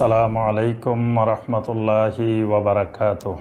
আসসালামু আলাইকুম রহমতুল্লাহি ওয়াবারাকাতুহ।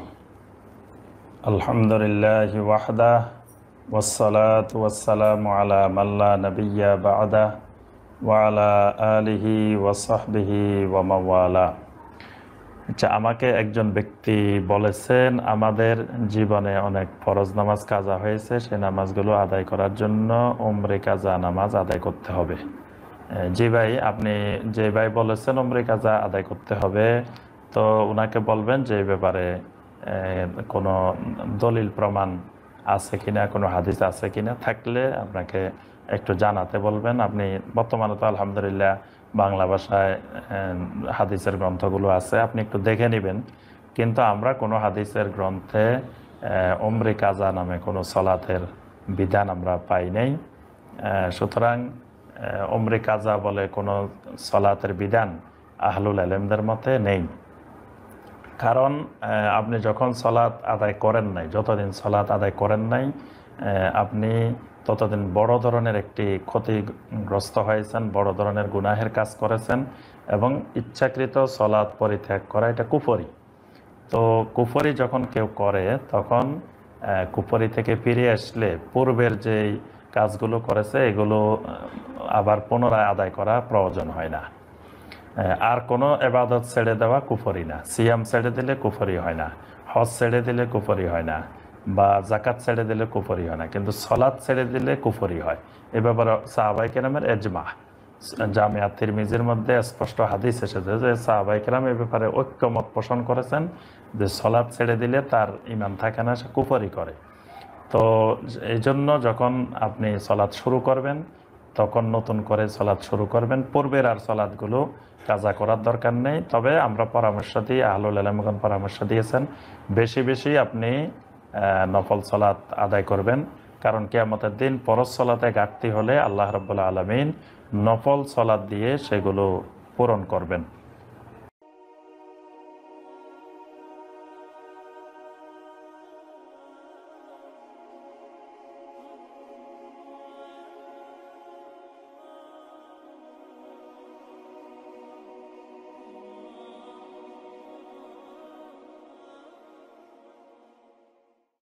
আলহামদুলিল্লাহি ওয়াহদা ওয়াসসালাতু ওয়াসসালামু আলা মাল্লা নাবিয়্যা বা'দা ওয়া আলা আলিহি ওয়া সাহবিহি ওয়া মাওয়ালা। আচ্ছা, আমাকে একজন ব্যক্তি বলেছেন আমাদের জীবনে অনেক ফরজ নামাজ কাজা হয়েছে, সেই নামাজগুলো আদায় করার জন্য উমরে কাজা নামাজ আদায় করতে হবে। জি ভাই, আপনি যে ভাই বলেছেন উমরে কাজা আদায় করতে হবে, তো ওনাকে বলবেন যে এই ব্যাপারে কোনো দলিল প্রমাণ আছে কিনা, কোনো হাদিস আছে কিনা, থাকলে আপনাকে একটু জানাতে বলবেন। আপনি বর্তমানে তো আলহামদুলিল্লাহ বাংলা ভাষায় হাদিসের গ্রন্থগুলো আছে, আপনি একটু দেখে নেবেন। কিন্তু আমরা কোনো হাদিসের গ্রন্থে উমরে কাজা নামে কোনো সলাতের বিধান আমরা পাই নাই। সুতরাং উমরে কাজা বলে কোনো সলাতের বিধান আহলুল ইলমদের মতে নেই। কারণ আপনি যখন সলাত আদায় করেন নাই, যতদিন সলাত আদায় করেন নাই, আপনি ততদিন বড় ধরনের একটি ক্ষতিগ্রস্ত হয়েছেন, বড় ধরনের গুনাহের কাজ করেছেন, এবং ইচ্ছাকৃত সলাত পরিত্যাগ করা এটা কুফরি। তো কুফরি যখন কেউ করে, তখন কুফরি থেকে ফিরে আসলে পূর্বের যেই কাজগুলো করেছে এগুলো আবার পুনরায় আদায় করা প্রয়োজন হয় না। আর কোনো এবাদত ছেড়ে দেওয়া কুফরি না। সিয়াম ছেড়ে দিলে কুফরি হয় না, হজ ছেড়ে দিলে কুফরি হয় না, বা জাকাত ছেড়ে দিলে কুফরি হয় না, কিন্তু সলাত ছেড়ে দিলে কুফরি হয়। এ ব্যাপারে সাহাবাই কেরামের এজমা, জামিয়া তিরমিজির মধ্যে স্পষ্ট হাদিস এসেছে যে সাহাবাই কেরাম এ ব্যাপারে ঐক্যমত পোষণ করেছেন যে সলাত ছেড়ে দিলে তার ঈমান থাকে না, সে কুফরি করে। তো এই জন্য যখন আপনি সলাৎ শুরু করবেন, তখন নতুন করে সলাৎ শুরু করবেন, পূর্বের আর সলাৎগুলো কাজা করার দরকার নেই। তবে আমরা পরামর্শ দিই, আহলুল ইলমগণ পরামর্শ দিয়েছেন বেশি বেশি আপনি নফল সলাৎ আদায় করবেন। কারণ কিয়ামতের দিন ফরজ সলাতে ঘাটতি হলে আল্লাহ রাব্বুল আলামিন নফল সলাৎ দিয়ে সেগুলো পূরণ করবেন।